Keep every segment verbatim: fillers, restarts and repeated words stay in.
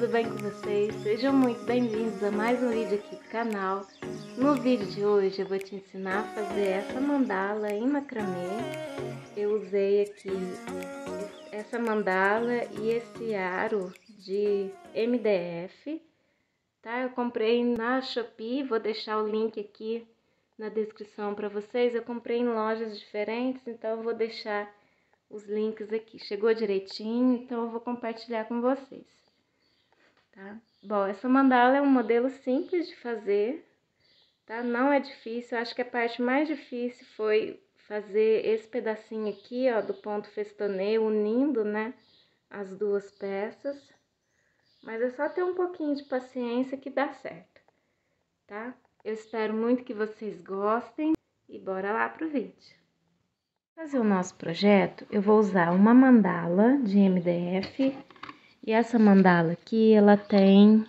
bem com vocês? Sejam muito bem-vindos a mais um vídeo aqui do canal. No vídeo de hoje eu vou te ensinar a fazer essa mandala em macramê. Eu usei aqui essa mandala e esse aro de M D F, tá? Eu comprei na Shopee, vou deixar o link aqui na descrição para vocês. Eu comprei em lojas diferentes, então eu vou deixar os links aqui. Chegou direitinho, então eu vou compartilhar com vocês, tá? Bom, essa mandala é um modelo simples de fazer, tá? Não é difícil. Eu acho que a parte mais difícil foi fazer esse pedacinho aqui, ó, do ponto festonê, unindo, né, as duas peças. Mas é só ter um pouquinho de paciência que dá certo, tá? Eu espero muito que vocês gostem e bora lá pro vídeo. Para fazer o nosso projeto, eu vou usar uma mandala de M D F, e essa mandala aqui, ela tem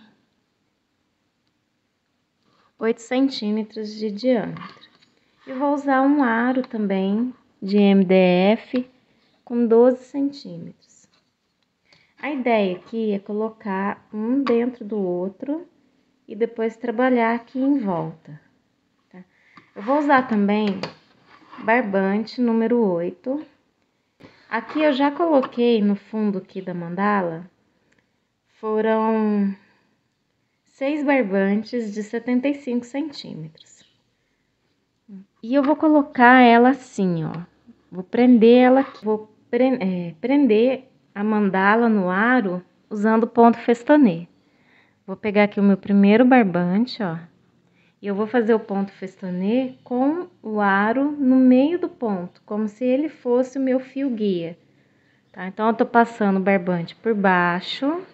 oito centímetros de diâmetro. Eu vou usar um aro também de M D F com doze centímetros. A ideia aqui é colocar um dentro do outro e depois trabalhar aqui em volta, tá? Eu vou usar também barbante número oito. Aqui eu já coloquei no fundo aqui da mandala, foram seis barbantes de setenta e cinco centímetros. E eu vou colocar ela assim, ó. Vou prender ela aqui, vou pre é, prender a mandala no aro usando ponto festonê. Vou pegar aqui o meu primeiro barbante, ó. E eu vou fazer o ponto festonê com o aro no meio do ponto, como se ele fosse o meu fio guia, tá? Então, eu tô passando o barbante por baixo.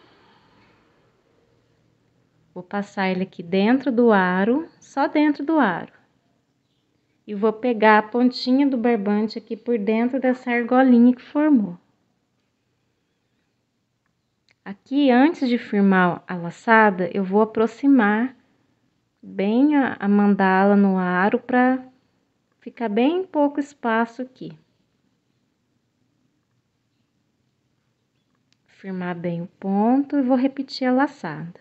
Vou passar ele aqui dentro do aro, só dentro do aro. E vou pegar a pontinha do barbante aqui por dentro dessa argolinha que formou. Aqui, antes de firmar a laçada, eu vou aproximar bem a, a mandala no aro para ficar bem pouco espaço aqui. Firmar bem o ponto e vou repetir a laçada.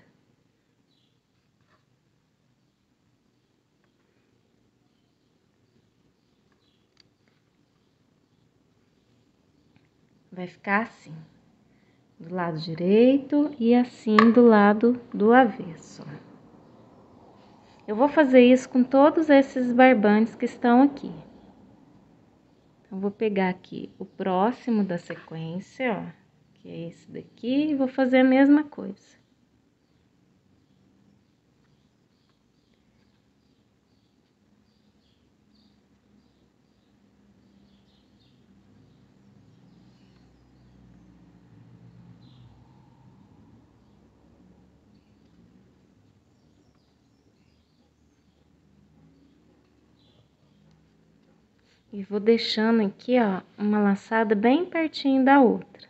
Vai ficar assim, do lado direito e assim do lado do avesso. Eu vou fazer isso com todos esses barbantes que estão aqui. Então, vou pegar aqui o próximo da sequência, ó, que é esse daqui, e vou fazer a mesma coisa. E vou deixando aqui, ó, uma laçada bem pertinho da outra.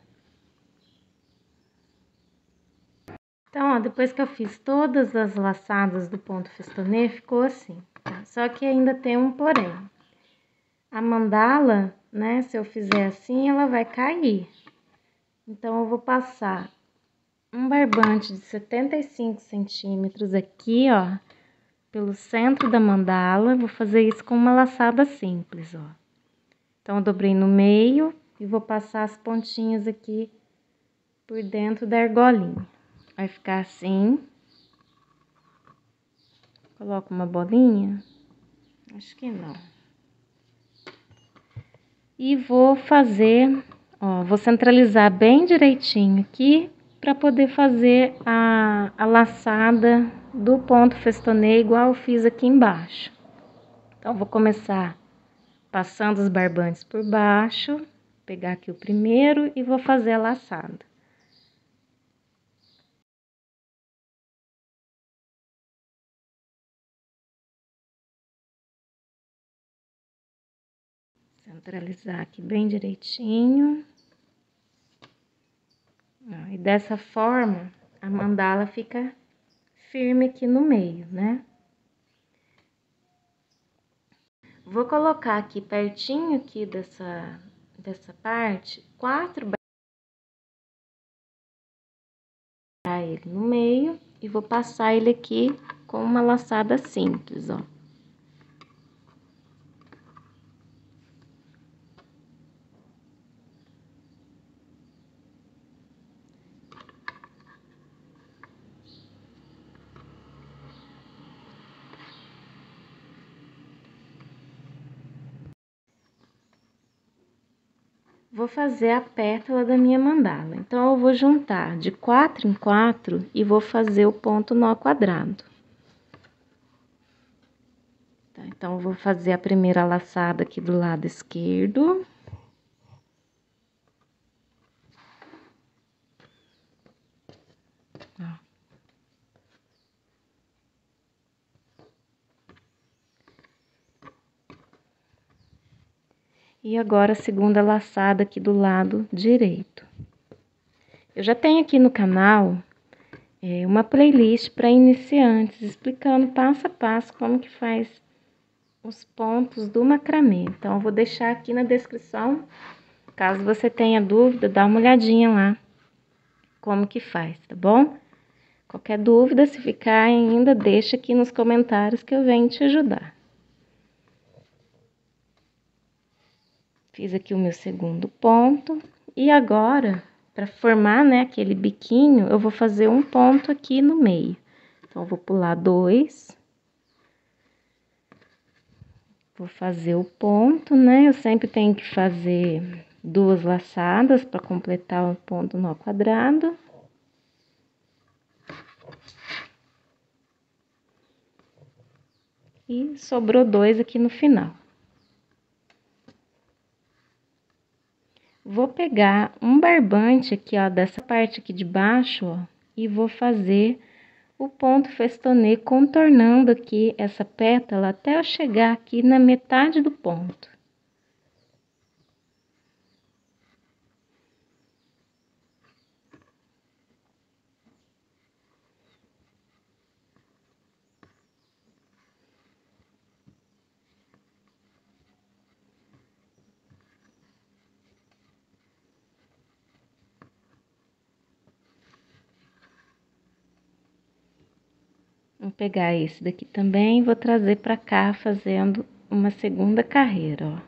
Então, ó, depois que eu fiz todas as laçadas do ponto festonê, ficou assim, tá? Só que ainda tem um porém. A mandala, né, se eu fizer assim, ela vai cair. Então, eu vou passar um barbante de setenta e cinco centímetros aqui, ó, pelo centro da mandala. Vou fazer isso com uma laçada simples, ó. Então, eu dobrei no meio e vou passar as pontinhas aqui por dentro da argolinha. Vai ficar assim. Coloco uma bolinha. Acho que não. E vou fazer, ó, vou centralizar bem direitinho aqui para poder fazer a, a laçada do ponto festonê igual eu fiz aqui embaixo. Então, vou começar passando os barbantes por baixo, pegar aqui o primeiro e vou fazer a laçada. Centralizar aqui bem direitinho. E dessa forma, a mandala fica firme aqui no meio, né? Vou colocar aqui pertinho aqui dessa, dessa parte, quatro cortar ele no meio e vou passar ele aqui com uma laçada simples, ó. Vou fazer a pétala da minha mandala. Então, eu vou juntar de quatro em quatro e vou fazer o ponto nó quadrado. Tá, então, eu vou fazer a primeira laçada aqui do lado esquerdo. Ó. E agora, a segunda laçada aqui do lado direito. Eu já tenho aqui no canal é, uma playlist para iniciantes, explicando passo a passo como que faz os pontos do macramê. Então, eu vou deixar aqui na descrição, caso você tenha dúvida, dá uma olhadinha lá, como que faz, tá bom? Qualquer dúvida, se ficar ainda, deixa aqui nos comentários que eu venho te ajudar. Fiz aqui o meu segundo ponto. E agora, para formar, né, aquele biquinho, eu vou fazer um ponto aqui no meio. Então, eu vou pular dois. Vou fazer o ponto, né? Eu sempre tenho que fazer duas laçadas para completar o ponto nó quadrado. E sobrou dois aqui no final. Vou pegar um barbante aqui, ó, dessa parte aqui de baixo, ó, e vou fazer o ponto festonê contornando aqui essa pétala até eu chegar aqui na metade do ponto. Vou pegar esse daqui também e vou trazer pra cá fazendo uma segunda carreira, ó.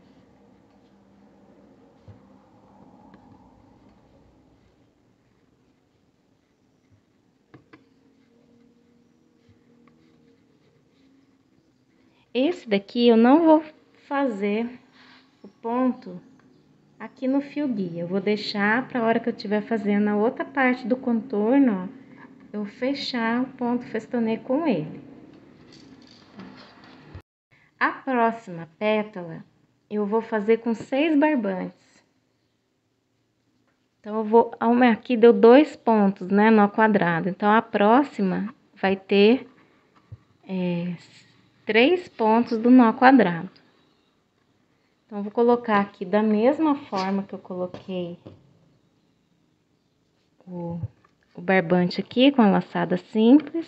Esse daqui eu não vou fazer o ponto aqui no fio guia. Eu vou deixar pra hora que eu estiver fazendo a outra parte do contorno, ó, eu fechar o ponto festonê com ele. A próxima pétala, eu vou fazer com seis barbantes. Então, eu vou... Aqui deu dois pontos, né, nó quadrado. Então, a próxima vai ter é, três pontos do nó quadrado. Então, eu vou colocar aqui da mesma forma que eu coloquei o, o barbante aqui, com a laçada simples.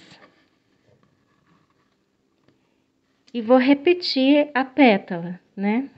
E vou repetir a pétala, né?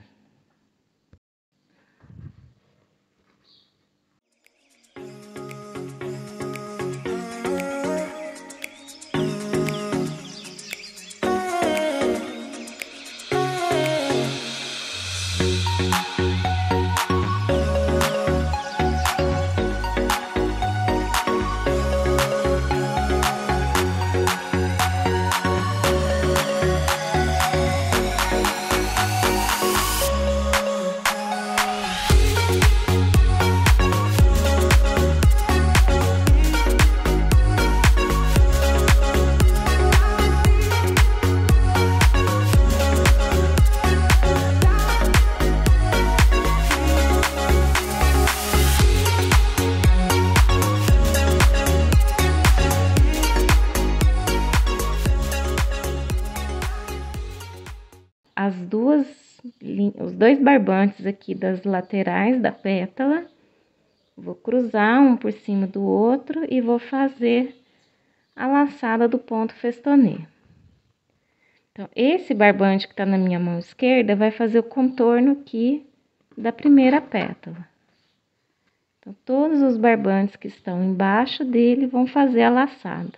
As duas, os dois barbantes aqui das laterais da pétala, vou cruzar um por cima do outro e vou fazer a laçada do ponto festonê. Então, esse barbante que tá na minha mão esquerda vai fazer o contorno aqui da primeira pétala. Então, todos os barbantes que estão embaixo dele vão fazer a laçada.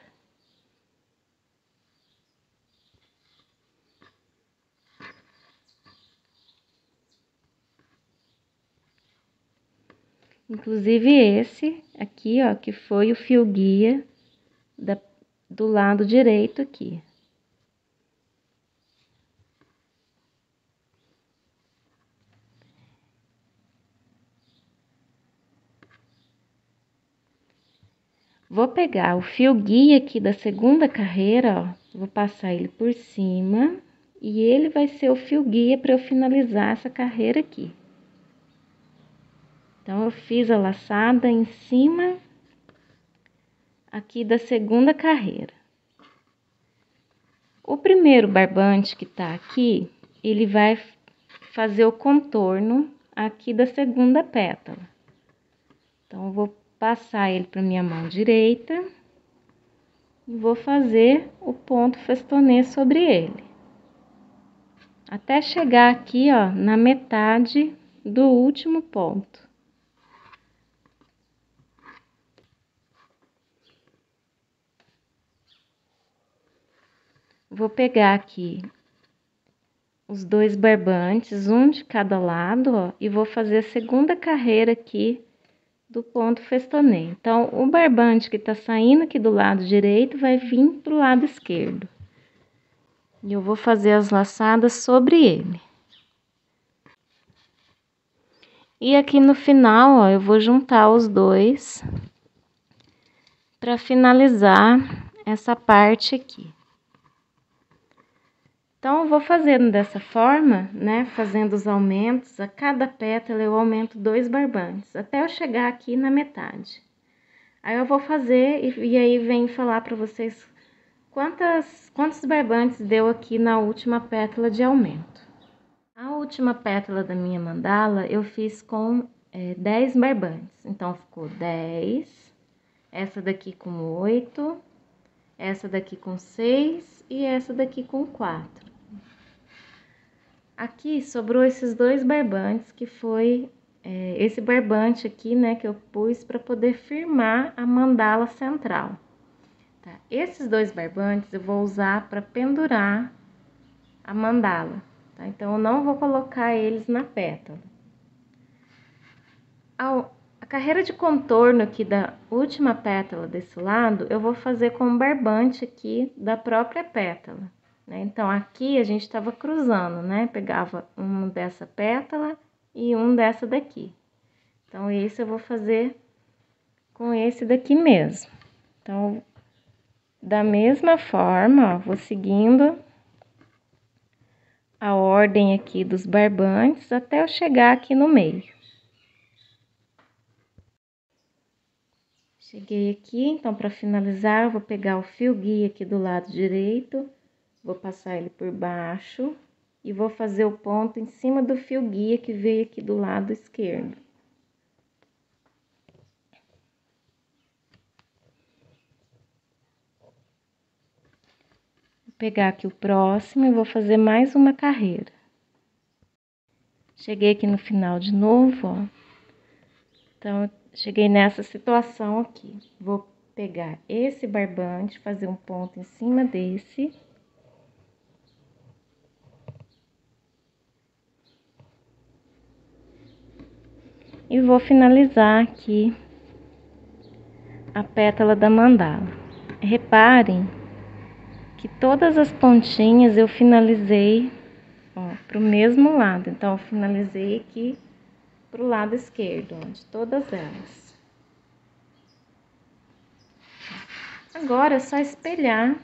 Inclusive esse aqui, ó, que foi o fio guia da, do lado direito aqui. Vou pegar o fio guia aqui da segunda carreira, ó, vou passar ele por cima e ele vai ser o fio guia para eu finalizar essa carreira aqui. Então, eu fiz a laçada em cima aqui da segunda carreira. O primeiro barbante que tá aqui, ele vai fazer o contorno aqui da segunda pétala. Então, eu vou passar ele para minha mão direita e vou fazer o ponto festonê sobre ele. Até chegar aqui, ó, na metade do último ponto. Vou pegar aqui os dois barbantes, um de cada lado, ó, e vou fazer a segunda carreira aqui do ponto festonê. Então, o barbante que tá saindo aqui do lado direito vai vir pro lado esquerdo. E eu vou fazer as laçadas sobre ele. E aqui no final, ó, eu vou juntar os dois para finalizar essa parte aqui. Então, eu vou fazendo dessa forma, né, fazendo os aumentos, a cada pétala eu aumento dois barbantes, até eu chegar aqui na metade. Aí eu vou fazer, e, e aí vem falar para vocês quantas, quantos barbantes deu aqui na última pétala de aumento. A última pétala da minha mandala eu fiz com é, dez barbantes, então ficou dez, essa daqui com oito, essa daqui com seis e essa daqui com quatro. Aqui sobrou esses dois barbantes, que foi é, esse barbante aqui, né, que eu pus para poder firmar a mandala central. Tá? Esses dois barbantes eu vou usar para pendurar a mandala, tá? Então, eu não vou colocar eles na pétala. A, a carreira de contorno aqui da última pétala desse lado, eu vou fazer com o barbante aqui da própria pétala. Então, aqui a gente estava cruzando, né? Pegava um dessa pétala e um dessa daqui. Então, esse eu vou fazer com esse daqui mesmo. Então, da mesma forma, ó, vou seguindo a ordem aqui dos barbantes até eu chegar aqui no meio. Cheguei aqui, então, para finalizar, eu vou pegar o fio guia aqui do lado direito. Vou passar ele por baixo e vou fazer o ponto em cima do fio guia que veio aqui do lado esquerdo. Vou pegar aqui o próximo e vou fazer mais uma carreira. Cheguei aqui no final de novo, ó. Então, cheguei nessa situação aqui. Vou pegar esse barbante, fazer um ponto em cima desse. E vou finalizar aqui a pétala da mandala. Reparem que todas as pontinhas eu finalizei, ó, pro mesmo lado. Então, eu finalizei aqui pro lado esquerdo, ó, de todas elas. Agora é só espelhar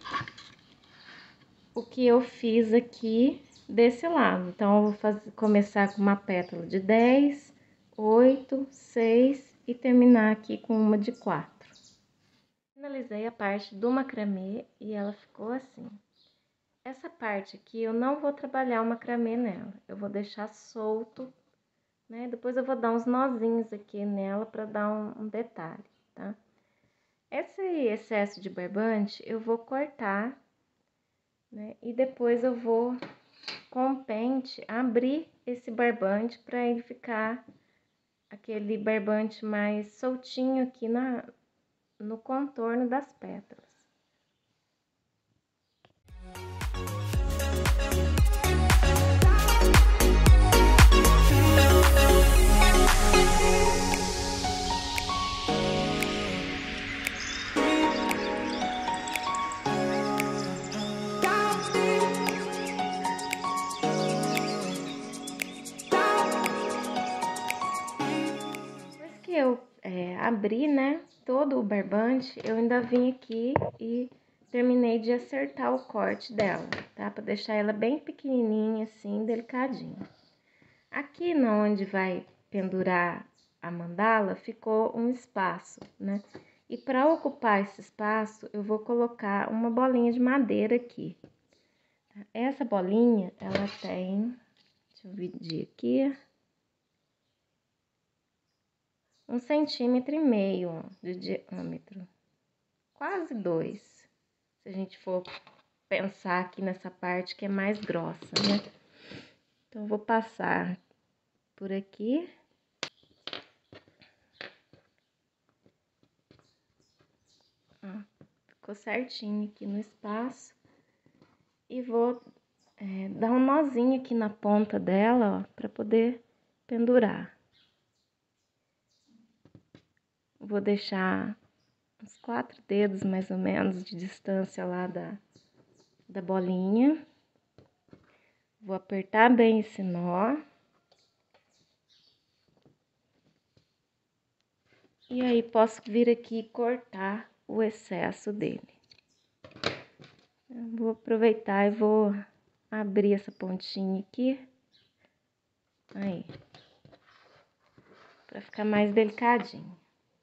o que eu fiz aqui desse lado. Então, eu vou fazer, começar com uma pétala de dez, oito, seis e terminar aqui com uma de quatro. Finalizei a parte do macramê e ela ficou assim. Essa parte aqui eu não vou trabalhar o macramê nela, eu vou deixar solto, né? Depois eu vou dar uns nozinhos aqui nela para dar um, um detalhe, tá? Esse excesso de barbante eu vou cortar, né? E depois eu vou, com o pente, abrir esse barbante para ele ficar aquele barbante mais soltinho aqui na, no contorno das pétalas. Eu é, abri, né, todo o barbante, eu ainda vim aqui e terminei de acertar o corte dela, tá? Pra deixar ela bem pequenininha, assim, delicadinha. Aqui, na onde vai pendurar a mandala, ficou um espaço, né? E para ocupar esse espaço, eu vou colocar uma bolinha de madeira aqui. Essa bolinha, ela tem, deixa eu medir aqui, um centímetro e meio ó, de diâmetro, quase dois, se a gente for pensar aqui nessa parte que é mais grossa, né? Então, eu vou passar por aqui. Ó, ficou certinho aqui no espaço. E vou é, dar um nozinho aqui na ponta dela, ó, pra poder pendurar. Vou deixar uns quatro dedos, mais ou menos, de distância lá da, da bolinha. Vou apertar bem esse nó. E aí, posso vir aqui e cortar o excesso dele. Eu vou aproveitar e vou abrir essa pontinha aqui. Aí. Pra ficar mais delicadinho.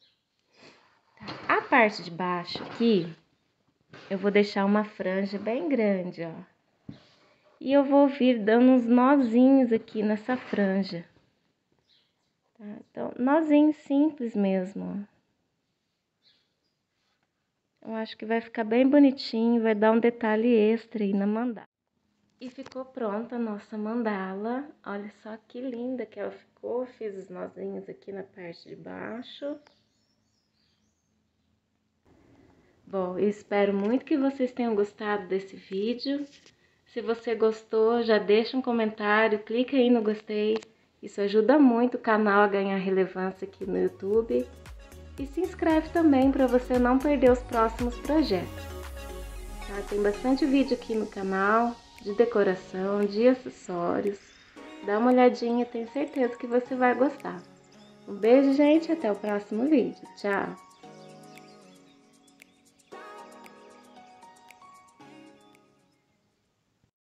A parte de baixo aqui, eu vou deixar uma franja bem grande, ó. E eu vou vir dando uns nozinhos aqui nessa franja. Tá? Então, nozinho simples mesmo, ó. Eu acho que vai ficar bem bonitinho, vai dar um detalhe extra aí na mandala. E ficou pronta a nossa mandala. Olha só que linda que ela ficou. Fiz os nozinhos aqui na parte de baixo. Bom, eu espero muito que vocês tenham gostado desse vídeo. Se você gostou, já deixa um comentário, clica aí no gostei. Isso ajuda muito o canal a ganhar relevância aqui no YouTube. E se inscreve também para você não perder os próximos projetos. Tá? Tem bastante vídeo aqui no canal, de decoração, de acessórios. Dá uma olhadinha, tenho certeza que você vai gostar. Um beijo, gente, até o próximo vídeo. Tchau!